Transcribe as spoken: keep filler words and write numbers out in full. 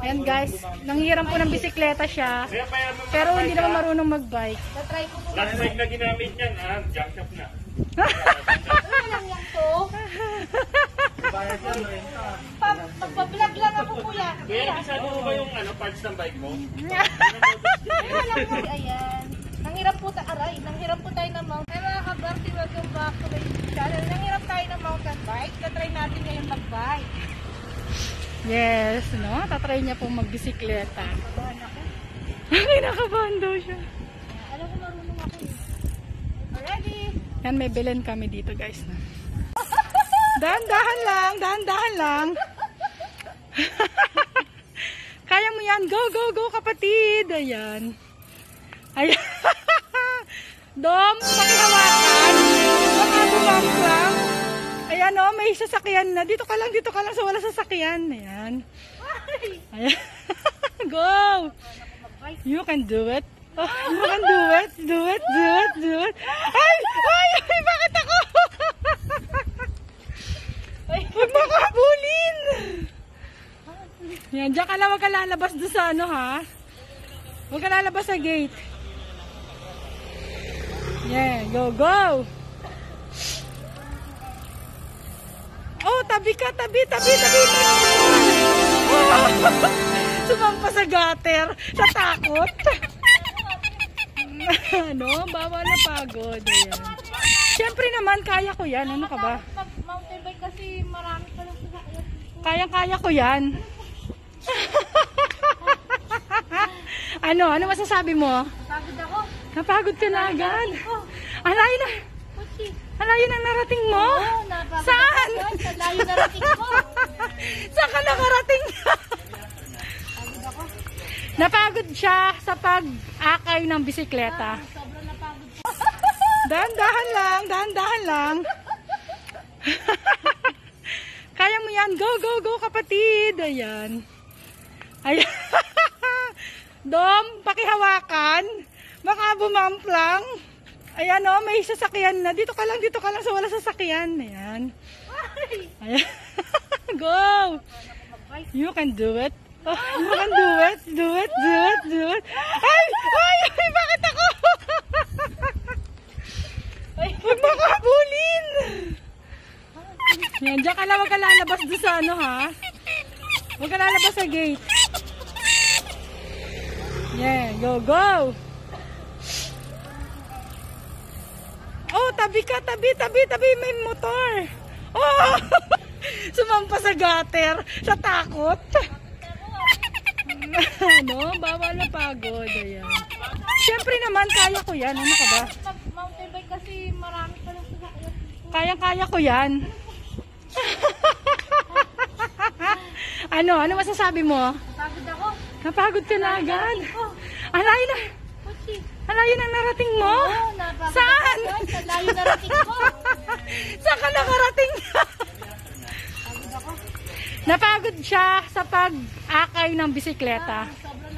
Ayan guys, nanghiram po ng bisikleta siya. Pero hindi naman marunong mag-bike. Last bike na ginamit niyan, ah, junk shop na. Ano lang yan to? Pagpa-vlog lang ako kuya. Kuya, bisado mo ba yung ano, parts ng bike mo? Ayan. Nanghiram po tayo, aray, nanghiram po tayo ng mountain. Ay mga kabarti, welcome back to my channel. Nanghiram tayo ng mountain bike. Tatry natin ngayon mag-bike. Yes, no? Tatry niya pong magbisikleta. Kabahan ako. Kinakabahan daw siya. Alam ko marunong ako eh. Ready? Yan, may bilhin kami dito guys. No? Dahan-dahan lang, dahan-dahan lang. Kaya mo yan. Go, go, go kapatid. Ayan. Ayan. Dom, pakihawakan. Baka bumangklang. Ayan o, may sasakyan na. Dito ka lang, dito ka lang sa wala sasakyan. Ayan. Ayan. Go. You can do it. Oh, you can do it. Do it, do it, do it. Ay, ay, ay, bakit ako? Huwag mo ka habulin. Yan, diyan ka lang, huwag ka lalabas doon sa ano ha. Huwag ka lalabas sa gate. Yeah, go, go. Oh, tabi ka, tabi, tabi, tabi. Oh, sumampa sa gutter. Sa takot. Ano, bawal na pagod. Ayan. Siyempre naman, kaya ko yan. Ano ka ba? Mountain bike kasi marami pa lang sasakyan. Kayang-kaya ko yan. Ano? Ano masasabi mo? Pagod ako. Napagod ka na agad. Alayo na. Alayo na narating mo? Oo, napagod Saan? ako. Sa layo na rating ko. Saan ka nakarating? Pagod ako. Napagod siya sa pag-akay ng bisikleta. Sobrang napagod ko. Dahan-dahan lang, dahan-dahan lang. Kaya mo yan. Go, go, go kapatid. Ayan. Ayan. Dom, pakihawakan. Baka bumamplang. Ayan o, may sasakyan na. Dito ka lang, dito ka lang sa wala sasakyan. Ayan. Ayan. Go. You can do it. Oh, you can do it. Do it, do it, do it. Ay, ay, ay, bakit ako? Huwag mo ka habulin. Yan, diyan ka lang, huwag ka lalabas doon sa ano ha. Huwag ka lalabas sa gate. Yeah, go, go. Oh, tabi ka, tabi, tabi, tabi, may motor. Oh, sumampa sa gutter. Sa takot. Ano, bawal na pagod. Ayan. Siyempre naman, kaya ko yan. Ano ka ba? Mountain bike kasi marami pa lang sasakyan. Kayang-kaya ko yan. Ano? Ano masasabi mo? Pagod ako. Napagod ka na agad. Alayo na. Alayo na narating mo? Oo, napagod Saan? ako. Sa layo na rating ko. Saan ka nakarating? Pagod ako. Napagod siya sa pag-akay ng bisikleta. Sobrang